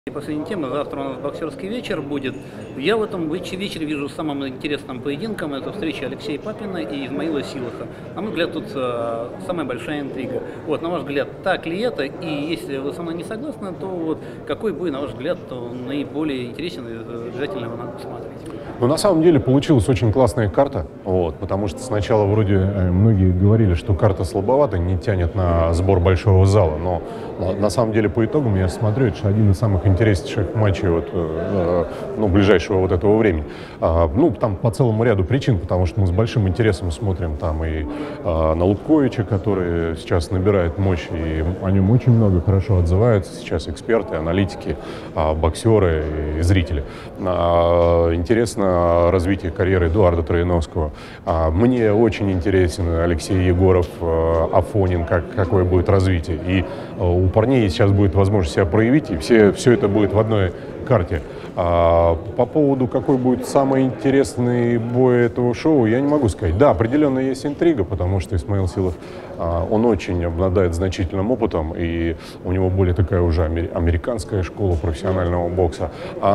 И последняя тема. Завтра у нас боксерский вечер будет. Я в этом вечере вижу самым интересным поединком. Это встреча Алексея Папина и Измаила Силаха. На мой взгляд, тут самая большая интрига. Вот, на ваш взгляд, так ли это? И если вы со мной не согласны, то вот какой бой, на ваш взгляд, наиболее интересен и обязательно его надо посмотреть? Ну, на самом деле получилась очень классная карта, вот, потому что сначала вроде многие говорили, что карта слабовата, не тянет на сбор большого зала, но на самом деле по итогам я смотрю, это один из самых интереснейших матчей ближайшего вот этого времени. Там по целому ряду причин, потому что мы с большим интересом смотрим там и на Лубковича, который сейчас набирает мощь, и о нем очень много хорошо отзываются сейчас эксперты, аналитики, боксеры и зрители. Интересно развитие карьеры Эдуарда Трояновского. Мне очень интересен Алексей Егоров, Афонин, какое будет развитие. И у парней сейчас будет возможность себя проявить, и все это будет в одной карте. По поводу, какой будет самый интересный бой этого шоу, я не могу сказать. Да, определенно есть интрига, потому что Измаил Силах, он очень обладает значительным опытом, и у него более такая уже американская школа профессионального бокса.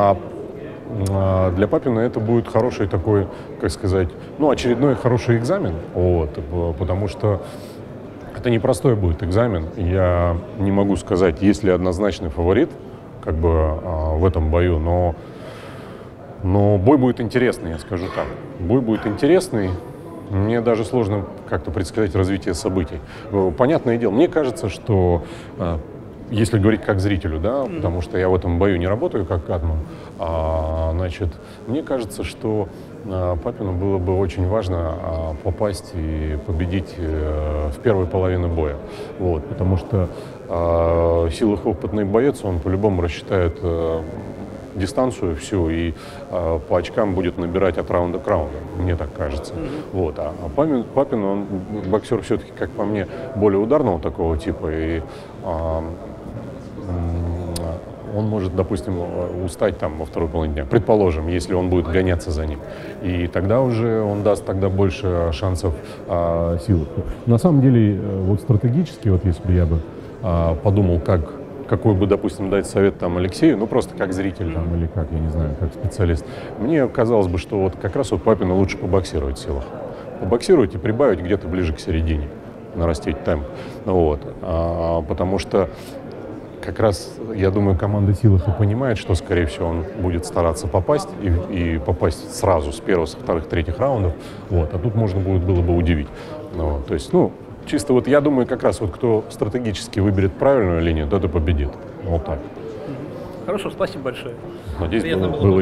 Для Папина это будет хороший такой, как сказать, очередной хороший экзамен, потому что это непростой будет экзамен. Я не могу сказать, есть ли однозначный фаворит в этом бою, но бой будет интересный, я скажу так. Бой будет интересный. Мне даже сложно как-то предсказать развитие событий. Понятное дело, мне кажется, что если говорить как зрителю, да, потому что я в этом бою не работаю как катман, мне кажется, что Папину было бы очень важно попасть и победить в первой половине боя. Потому что Силах опытный боец, он по-любому рассчитает дистанцию всю и по очкам будет набирать от раунда к раунду, мне так кажется. Папин, он боксер все-таки, как по мне, более ударного такого типа, и он может, допустим, устать во второй половине дня, предположим, если он будет гоняться за ним. И тогда уже он даст больше шансов Силаху. На самом деле, стратегически, если бы я бы подумал, какой бы, допустим, дать совет Алексею, просто как зритель или как, я не знаю, как специалист, мне казалось бы, что как раз Папину лучше побоксировать Силаху. Побоксировать и прибавить где-то ближе к середине, нарастить темп. Потому что как раз, я думаю, команда Силаха понимает, что, скорее всего, он будет стараться попасть и попасть сразу с первых, со вторых, третьих раундов. А тут можно было бы удивить. То есть, чисто я думаю, как раз кто стратегически выберет правильную линию, тот и победит. Вот так. Хорошо, спасибо большое. Надеюсь, Приятно было